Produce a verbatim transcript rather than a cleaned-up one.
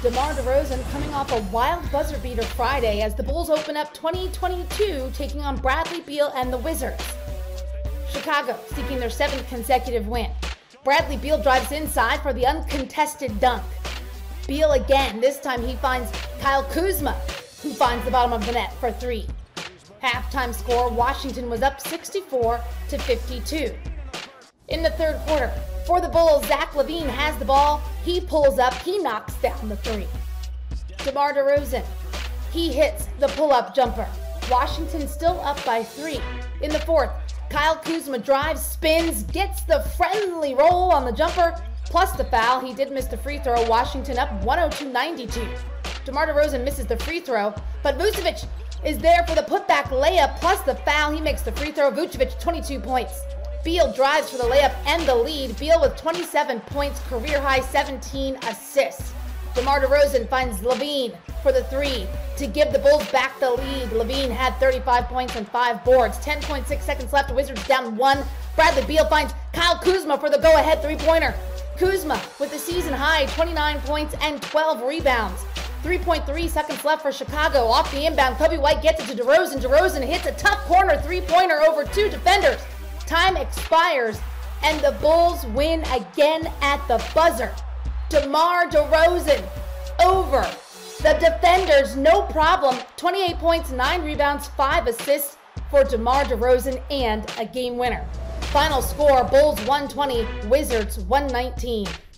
DeMar DeRozan coming off a wild buzzer beater Friday as the Bulls open up twenty twenty-two taking on Bradley Beal and the Wizards. Chicago seeking their seventh consecutive win. Bradley Beal drives inside for the uncontested dunk. Beal again, this time he finds Kyle Kuzma, who finds the bottom of the net for three. Halftime score, Washington was up sixty-four to fifty-two. In the third quarter, for the Bulls, Zach LaVine has the ball. He pulls up, he knocks down the three. DeMar DeRozan, he hits the pull-up jumper. Washington still up by three. In the fourth, Kyle Kuzma drives, spins, gets the friendly roll on the jumper, plus the foul. He did miss the free throw. Washington up one oh two ninety-two. DeMar DeRozan misses the free throw, but Vucevic is there for the putback layup, plus the foul. He makes the free throw. Vucevic, twenty-two points. Beal drives for the layup and the lead. Beal with twenty-seven points, career high seventeen assists. DeMar DeRozan finds LaVine for the three to give the Bulls back the lead. LaVine had thirty-five points and five boards. ten point six seconds left. Wizards down one. Bradley Beal finds Kyle Kuzma for the go-ahead three-pointer. Kuzma with the season high twenty-nine points and twelve rebounds. three point three seconds left for Chicago. Off the inbound, Kobe White gets it to DeRozan. DeRozan hits a tough corner three-pointer over two defenders. Time expires, and the Bulls win again at the buzzer. DeMar DeRozan over the defenders, no problem. twenty-eight points, nine rebounds, five assists for DeMar DeRozan, and a game winner. Final score, Bulls one twenty, Wizards one nineteen.